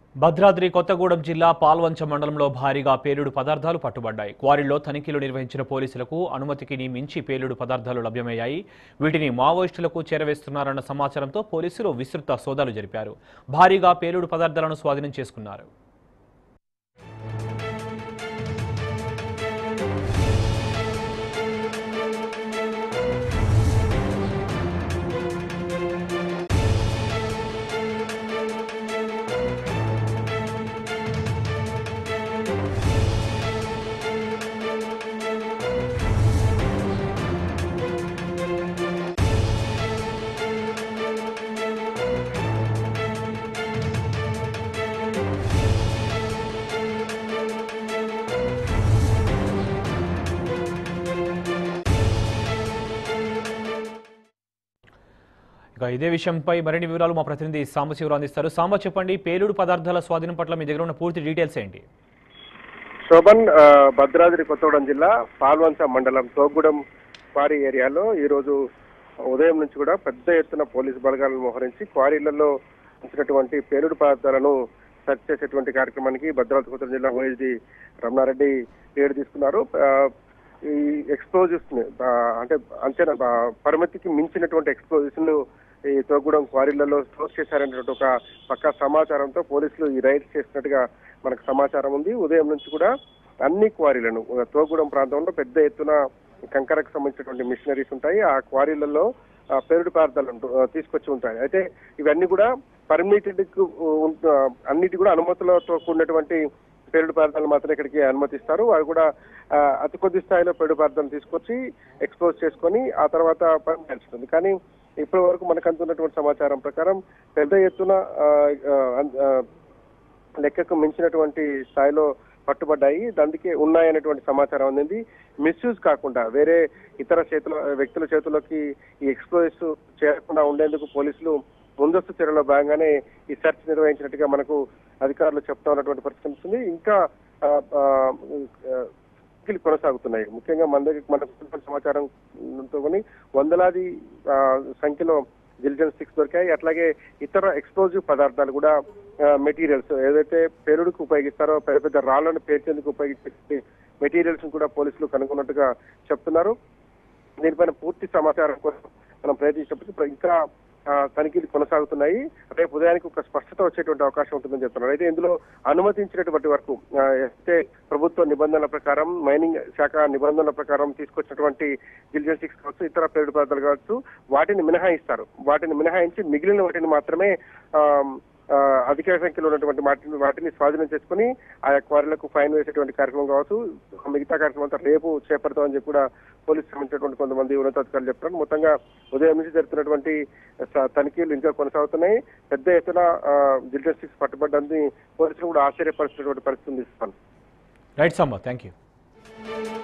భద్రాద్రి కొత్తగూడెం జిల్లా పాల్వంచ మండలంలో భారీగా పేలుడు పదార్థాలు పట్టుబడ్డాయి. క్వారీల్లో తనిఖీలు నిర్వహించిన పోలీసులకు అనుమతికి మించి పేలుడు పదార్థాలు లభ్యమయ్యాయి. వీటిని మావోయిస్టులకు చేరవేస్తున్నారన్న సమాచారంతో పోలీసులు విస్తృత సోదాలు జరిపారు. భారీగా పేలుడు పదార్థాలను స్వాధీనం చేసుకున్నారు. ఇదే విషయంపై మరిన్ని వివరాలు మా ప్రతినిధి సాంబశివరావు అందిస్తారు. సాంబ, చెప్పండి, పేలుడు పదార్థాల స్వాధీనం పట్ల మీ దగ్గర ఉన్న పూర్తి డీటెయిల్స్ ఏంటి? శోభన్, భద్రాద్రి కొత్తగూడెం జిల్లా పాల్వంచ మండలం తోగూడెం క్వారీ ఏరియాలో ఈరోజు ఉదయం నుంచి కూడా పెద్ద ఎత్తున పోలీసు బలగాలను మోహరించి క్వారీలలో ఉంచినటువంటి పేలుడు పదార్థాలను సెర్చ్ చేసేటువంటి కార్యక్రమానికి భద్రాద్రి కొత్తగూడెం జిల్లా ఓఎస్డీ రమణారెడ్డి ఏడు తీసుకున్నారు. ఈ ఎక్స్ప్లోజివ్స్ అంటే అంచనా పరిమితికి మించినటువంటి ఎక్స్ప్లోజివ్స్ ను ఈ తోగూడెం క్వారీలలో స్టోర్ చేశారనేటువంటి ఒక పక్కా సమాచారంతో పోలీసులు ఈ రైడ్స్ చేసినట్టుగా మనకు సమాచారం ఉంది. ఉదయం నుంచి కూడా అన్ని క్వారీలను తోగూడెం ప్రాంతంలో పెద్ద ఎత్తున కంకరకు సంబంధించినటువంటి మిషనరీస్ ఉంటాయి. ఆ క్వారీలలో పేలుడు పదార్థాలు తీసుకొచ్చి ఉంటాయి. అయితే ఇవన్నీ కూడా పర్మిటెడ్ అన్నిటి కూడా అనుమతులతో కూడినటువంటి పేలుడు పదార్థాలు మాత్రమే ఇక్కడికి అనుమతిస్తారు. వారు కూడా అతి కొద్ది స్థాయిలో పేలుడు పదార్థాలను తీసుకొచ్చి ఎక్స్పోజ్ చేసుకొని ఆ తర్వాత పనిచేస్తుంది. కానీ ఇప్పటి వరకు మనకు అందుతున్నటువంటి సమాచారం ప్రకారం పెద్ద ఎత్తున లెక్కకు మించినటువంటి స్థాయిలో పట్టుబడ్డాయి. అందుకే ఉన్నాయనేటువంటి సమాచారం అందింది. మిస్యూజ్ కాకుండా వేరే ఇతర వ్యక్తుల చేతుల్లోకి ఈ ఎక్స్ప్లోజివ్స్ చేరకుండా ఉండేందుకు పోలీసులు ముందస్తు చర్యలో భాగంగానే ఈ సెర్చ్ నిర్వహించినట్టుగా మనకు అధికారులు చెప్తా ఉన్నటువంటి పరిస్థితి ఉంటుంది. ఇంకా కొనసాగుతున్నాయి. ముఖ్యంగా మన దగ్గర మనకు సమాచారంతో వందలాది సంఖ్యలో జిలిటన్ స్టిక్స్ దొరికాయి. అట్లాగే ఇతర ఎక్స్ప్లోజివ్ పదార్థాలు కూడా మెటీరియల్స్ ఏదైతే పేలుడుకు ఉపయోగిస్తారో పెద్ద పెద్ద రాళ్లను పేర్చేందుకు ఉపయోగించే మెటీరియల్స్ కూడా పోలీసులు కనుగొన్నట్టుగా చెప్తున్నారు. దీనిపైన పూర్తి సమాచారం కోసం మనం ప్రయత్నించినప్పుడు ఇంకా తనిఖీలు కొనసాగుతున్నాయి. రేపు ఉదయానికి ఒక స్పష్టత వచ్చేటువంటి అవకాశం ఉంటుందని చెప్తున్నారు. అయితే ఇందులో అనుమతించినటువంటి వరకు అయితే ప్రభుత్వ నిబంధనల ప్రకారం, మైనింగ్ శాఖ నిబంధనల ప్రకారం తీసుకొచ్చినటువంటి జిలిటన్ స్టిక్స్ కావచ్చు, ఇతర పేలుడు పదార్థాలు కావచ్చు, వాటిని మినహాయిస్తారు. వాటిని మినహాయించి మిగిలిన వాటిని మాత్రమే అధిక సంఖ్యలో ఉన్నటువంటి వాటిని స్వాధీనం చేసుకుని ఆయా క్వారీలకు ఫైన్ వేసేటువంటి కార్యక్రమం కావచ్చు, మిగతా కార్యక్రమం అంతా రేపు చేపడతామని చెప్పి కూడా పోలీసు సంబంధించినటువంటి కొంతమంది ఉన్నతాధికారులు చెప్తున్నారు. మొత్తంగా ఉదయం నుంచి జరుగుతున్నటువంటి తనిఖీలు ఇంకా కొనసాగుతున్నాయి. పెద్ద ఎత్తున జిలిటన్ స్టిక్స్ పట్టుబడ్డాన్ని పోలీసులు కూడా ఆశ్చర్యపరుస్తున్నటువంటి పరిస్థితి ఉంది. Right Samba, thank you.